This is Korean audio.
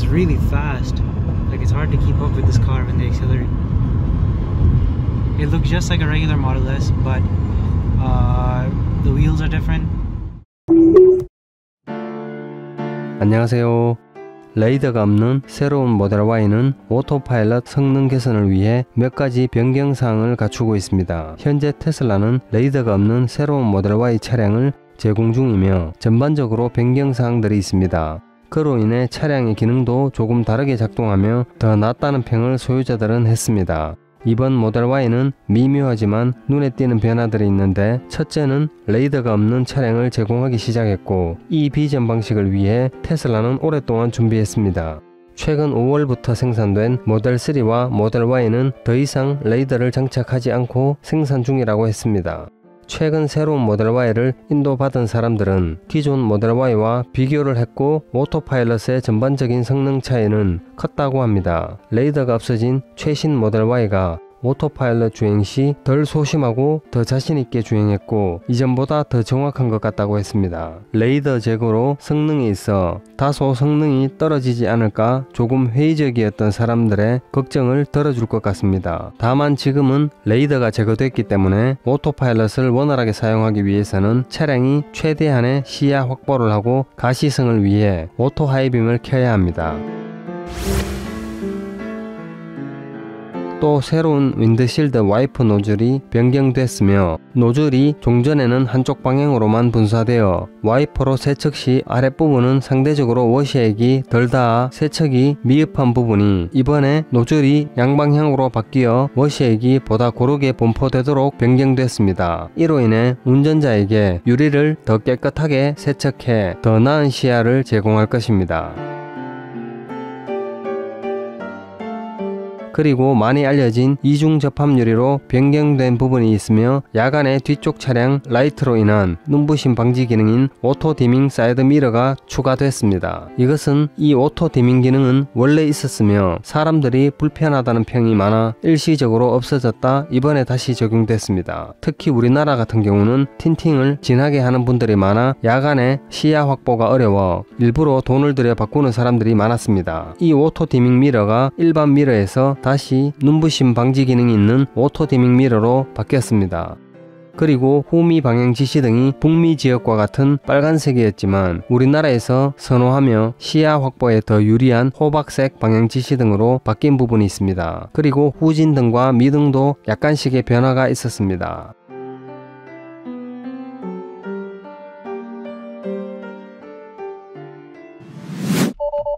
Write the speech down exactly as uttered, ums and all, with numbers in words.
really fast. Like it's hard to keep up with this car when they accelerate. It looks just like a regular Model S, but uh, the wheels are different. 안녕하세요. 레이더가 없는 새로운 모델 Y는 오토파일럿 성능 개선을 위해 몇 가지 변경사항을 갖추고 있습니다. 현재 테슬라는 레이더가 없는 새로운 모델 Y 차량을 제공 중이며 전반적으로 변경사항들이 있습니다. 그로 인해 차량의 기능도 조금 다르게 작동하며 더 낫다는 평을 소유자들은 했습니다. 이번 모델 Y는 미묘하지만 눈에 띄는 변화들이 있는데, 첫째는 레이더가 없는 차량을 제공하기 시작했고, 이 비전 방식을 위해 테슬라는 오랫동안 준비했습니다. 최근 오월부터 생산된 모델 쓰리와 모델 Y는 더 이상 레이더를 장착하지 않고 생산 중이라고 했습니다. 최근 새로운 모델 Y를 인도받은 사람들은 기존 모델 Y와 비교를 했고 오토파일럿의 전반적인 성능 차이는 컸다고 합니다. 레이더가 없어진 최신 모델 Y가 오토파일럿 주행 시 덜 소심하고 더 자신있게 주행했고 이전보다 더 정확한 것 같다고 했습니다. 레이더 제거로 성능이 있어 다소 성능이 떨어지지 않을까 조금 회의적이었던 사람들의 걱정을 덜어줄 것 같습니다. 다만 지금은 레이더가 제거됐기 때문에 오토파일럿을 원활하게 사용하기 위해서는 차량이 최대한의 시야 확보를 하고 가시성을 위해 오토 하이빔을 켜야 합니다. 또 새로운 윈드실드 와이퍼 노즐이 변경됐으며, 노즐이 종전에는 한쪽 방향으로만 분사되어 와이퍼로 세척 시 아랫부분은 상대적으로 워시액이 덜 닿아 세척이 미흡한 부분이 이번에 노즐이 양방향으로 바뀌어 워시액이 보다 고르게 분포되도록 변경됐습니다. 이로 인해 운전자에게 유리를 더 깨끗하게 세척해 더 나은 시야를 제공할 것입니다. 그리고 많이 알려진 이중 접합 유리로 변경된 부분이 있으며, 야간의 뒤쪽 차량 라이트로 인한 눈부심 방지 기능인 오토 디밍 사이드 미러가 추가됐습니다. 이것은 이 오토 디밍 기능은 원래 있었으며 사람들이 불편하다는 평이 많아 일시적으로 없어졌다 이번에 다시 적용됐습니다. 특히 우리나라 같은 경우는 틴팅을 진하게 하는 분들이 많아 야간에 시야 확보가 어려워 일부러 돈을 들여 바꾸는 사람들이 많았습니다. 이 오토 디밍 미러가 일반 미러에서 다시 눈부심 방지 기능이 있는 오토 디밍 미러로 바뀌었습니다. 그리고 후미 방향 지시등이 북미 지역과 같은 빨간색이었지만 우리나라에서 선호하며 시야 확보에 더 유리한 호박색 방향 지시등으로 바뀐 부분이 있습니다. 그리고 후진등과 미등도 약간씩의 변화가 있었습니다.